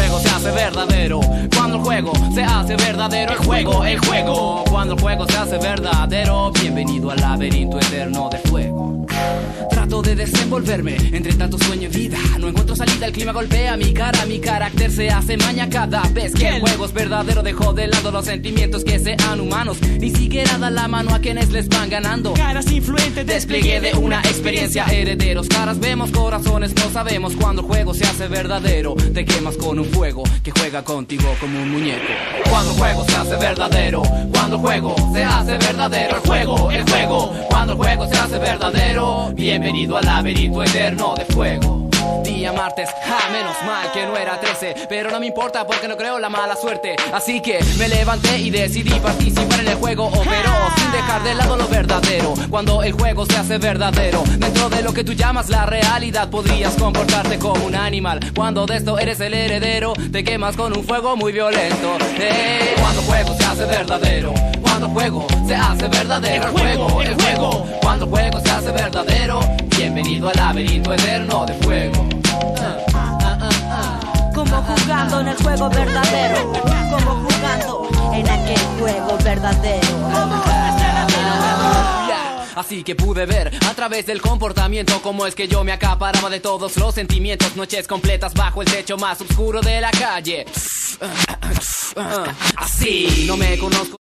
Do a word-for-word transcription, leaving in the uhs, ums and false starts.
juego se hace verdadero, cuando el juego se hace verdadero, el juego, el juego, cuando el juego se hace verdadero, bienvenido al laberinto eterno de fuego. Trato de desenvolverme entre tanto sueño y vida, no encuentro salida, el clima golpea mi cara, mi carácter se hace maña cada vez que el juego es verdadero. Dejo de lado los sentimientos que sean humanos, ni siquiera da la mano a quienes les van ganando. Caras influentes, despliegue de una experiencia, herederos, caras vemos, corazones no sabemos. Cuando el juego se hace verdadero, te quemas con un fuego que juega contigo como un muñeco. Cuando el juego se hace verdadero, cuando el juego se hace verdadero, el juego, el juego, cuando el juego se hace verdadero, bienvenido al laberinto eterno de fuego. Día martes, ja, menos mal que no era trece, pero no me importa porque no creo la mala suerte. Así que me levanté y decidí participar en el juego, pero sin dejar de lado lo verdadero. Cuando el juego se hace verdadero, dentro de lo que tú llamas la realidad, podrías comportarte como un animal. Cuando de esto eres el heredero, te quemas con un fuego muy violento. eh, Cuando el juego se hace verdadero, cuando el juego se hace verdadero, el juego, el juego, cuando el juego se hace verdadero, bienvenido al laberinto eterno de fuego. Como jugando en el juego verdadero, como jugando en aquel juego verdadero. Así que pude ver a través del comportamiento cómo es que yo me acaparaba de todos los sentimientos. Noches completas bajo el techo más oscuro de la calle. Así no me conozco.